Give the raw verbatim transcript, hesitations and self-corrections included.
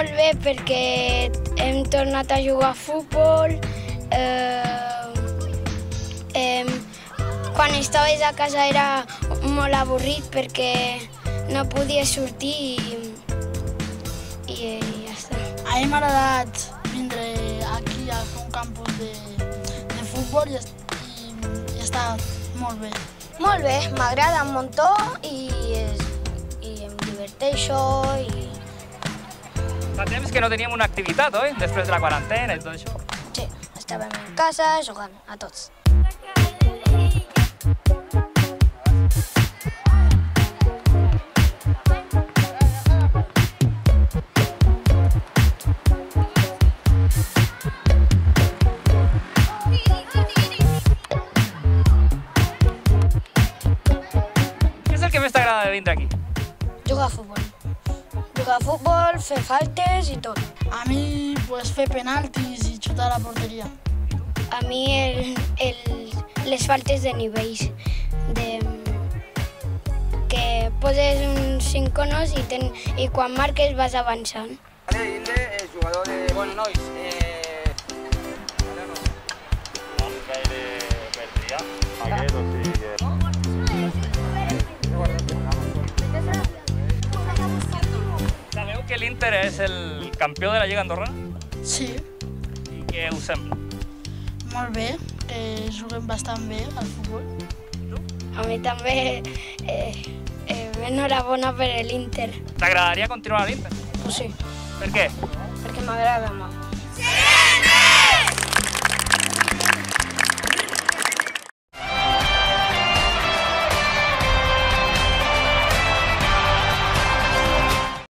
Molt bé, perquè hem tornat a jugar a futbol. Eh, eh, quan estaves a casa era molt avorrit perquè no podies sortir i, i, i ja està. A mi m'ha agradat vindre aquí a fer un campus de, de futbol i, i, i està molt bé. Molt bé, m'agrada un muntó i, i em diverteixo. I... Fa temps que no teníem una activitat, oi? Després de la quarantena i tot això. Sí, estàvem en casa jugant a tots. Què és el que més t'agrada de vindre aquí? Jugar a futbol. Jugar a futbol, fer faltes i tot. A mi, pues, fer penaltis i xutar a la porteria. A mi el, el, les faltes de nivells, de, que poses uns cinc conos i, ten, i quan marques vas avançant. Inde és jugador de... Bueno, nois, eh... No gaire per triar. Aquest o sigui que... Sabeu que l'Inter és el campió de la Lliga Andorrana? Sí, I què us sembla? molt bé, que juguem bastant bé al futbol. A mi també eh, eh, enhorabona per l'Inter. T'agradaria continuar a l'Inter? Pues sí, Per què? perquè m'agrada molt.